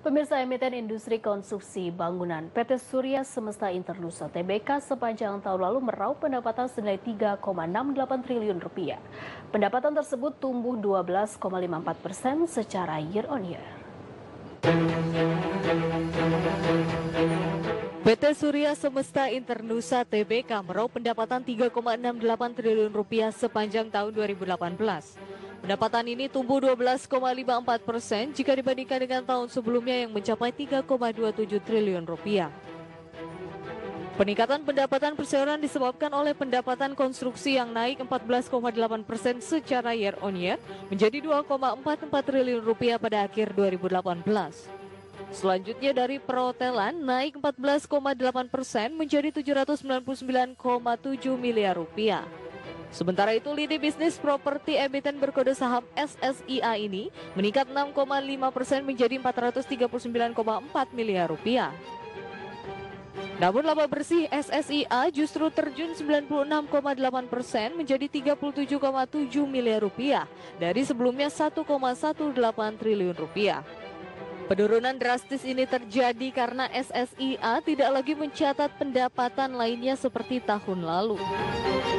Pemirsa emiten industri konstruksi bangunan PT Surya Semesta Internusa Tbk sepanjang tahun lalu meraup pendapatan senilai 3,68 triliun rupiah. Pendapatan tersebut tumbuh 12,54% secara year on year. PT Surya Semesta Internusa Tbk meraup pendapatan 3,68 triliun rupiah sepanjang tahun 2018. Pendapatan ini tumbuh 12,54% jika dibandingkan dengan tahun sebelumnya yang mencapai 3,27 triliun rupiah. Peningkatan pendapatan perseroan disebabkan oleh pendapatan konstruksi yang naik 14,8% secara year on year menjadi 2,44 triliun rupiah pada akhir 2018. Selanjutnya dari perhotelan naik 14,8% menjadi 799,7 miliar rupiah. Sementara itu lini bisnis properti emiten berkode saham SSIA ini meningkat 6,5% menjadi 439,4 miliar rupiah. Namun laba bersih SSIA justru terjun 96,8% menjadi 37,7 miliar rupiah dari sebelumnya 1,18 triliun rupiah. Penurunan drastis ini terjadi karena SSIA tidak lagi mencatat pendapatan lainnya seperti tahun lalu.